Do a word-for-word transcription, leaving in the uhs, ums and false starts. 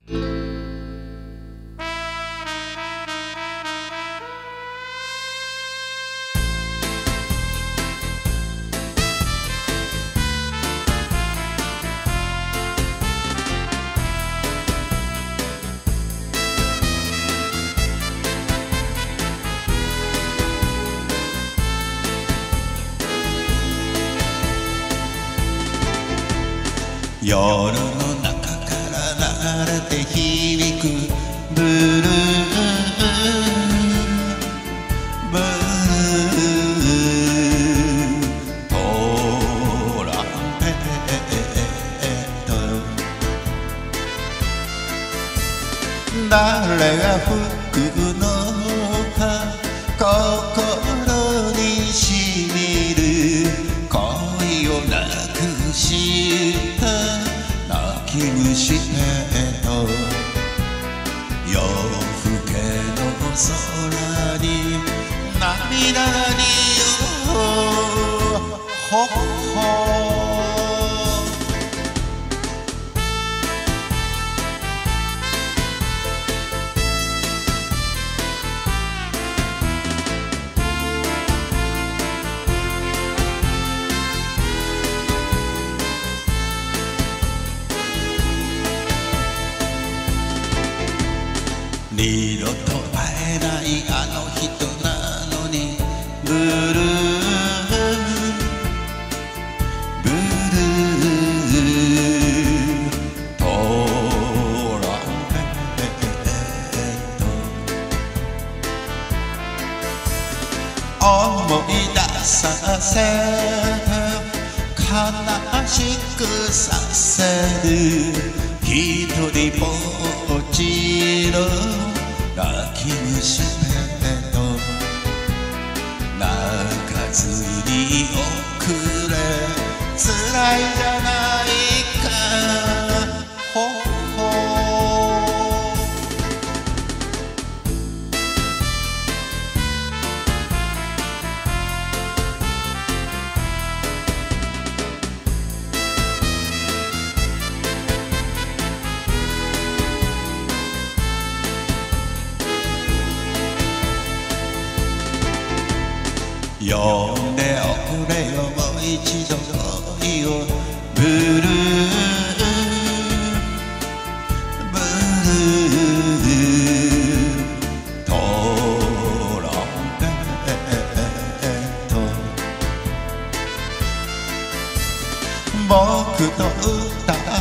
夜の中から流れて響くブルーブルートランペット誰が吹くのか心にしみる恋をなくした泣き虫へと夜更けの空に涙にほっほ二度と会えないあの人なのにブルーブルートランペット思い出させて悲しくさせる一人ぼっちの泣き虫ペット泣かずに遅れ辛いじゃないかほっほ呼んでおくれよもう一度恋をブルーブルートランペット僕の歌